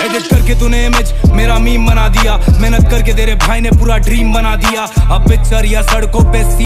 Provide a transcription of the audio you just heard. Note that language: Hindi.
एडिट करके तूने इमेज मेरा मीम बना दिया, मेहनत करके तेरे भाई ने पूरा ड्रीम बना दिया। अब पिक्चर या सड़कों पे